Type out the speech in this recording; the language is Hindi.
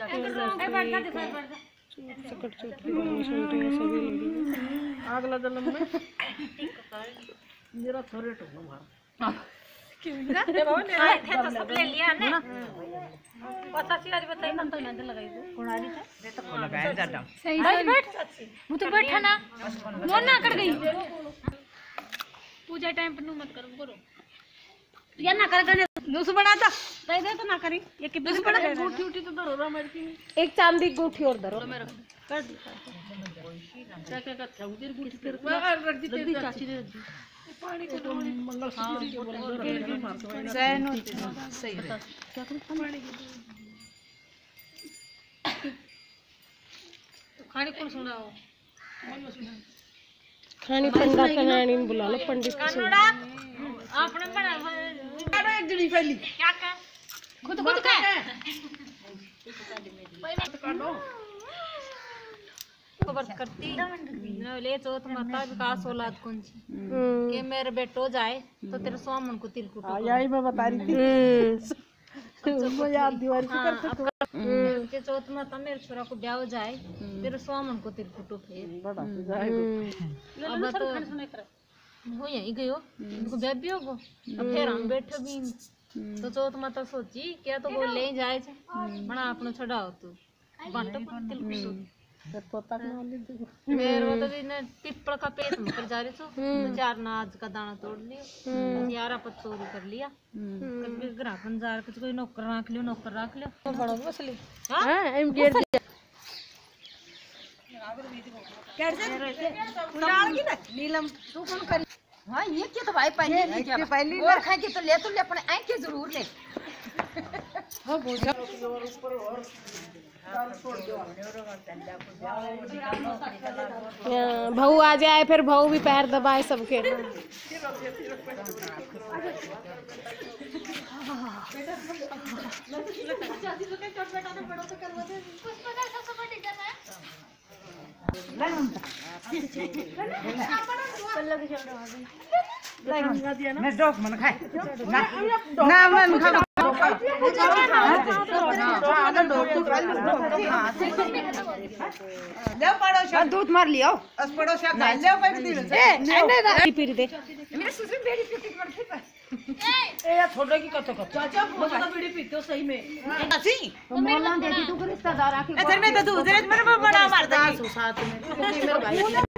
अगला जन्म में मेरा फेवरेट होगा क्यों थे तो सब ले लिया ने पता सी आज बताई ना तो नंद लगाई दो कोणाली थे तो लगाया जाता सही बैठ वो तो बैठा ना मोन ना कर गई पूजा टाइम पर नु मत करो या ना कर गने नुस बनाता दे दे तो ना करी ये कि नुस बना गुठी उठी तो धरो मेरे की एक चांदी की गुठी और धरो मेरे कर दी क्या क्या कर उधर गुठी कर रख दी तेरी चाची ने पानी को मंगलसूत्र के बोल सैन सही है क्या करूं पानी खाने कौन सुनाओ मन सुना खानी पंडा कनानी बुला लो पंडित को आपने बना एक जड़ी फैली क्या कर खुद का खबर करती ले तो माता विकास औलाद कौन सी के मेरे बेटो जाए तो तेरे स्वामन को तिलकुट यही मैं बता रही थी वो याद दीवार से करते के चौथ माता मेरे छोरा को ब्याह जाए तेरे स्वामन को तिलकुटो फेर बड़ा जाएगा अब तो हो यही गयो उनको ब्याह भी होगो अब फिर हम बैठे भी तो चौथ माता सोची क्या तो वो ले जाए बना अपनो छड़ाओ तू बांटो तिलकुट पोता मेरे वो तो भी ने पिपल का पेट ऊपर जा रही थी चार नाज का दाना तोड़ लिया यारा पत्तोरी कर लिया कभी ग्राहकन जा कुछ कोई नौकर रख लियो तो बड़ा मछली हां एम गेट कैसे उड़ाल की ना नीलम तू कौन कर हां ये क्या तो भाई पहले और खाए के तो ले अपने आंख के जरूर ले हां बोझा ऊपर और भाऊ आ जाए फिर भाऊ भी पैर दबाए सबके मैं डॉग मन खाए ना मन खा दूध मार लियो पड़ोसिया खा ले नहीं पी दे मेरे ससुर बेड़ी पीती करते पर ए या छोड़ो की कतो चाचा वो तो बेड़ी पीते हो सही में अच्छी मोहल्ला देखी तू रिश्तेदार आके इधर में तो तू उधर मेरे बड़ा मारता साथ में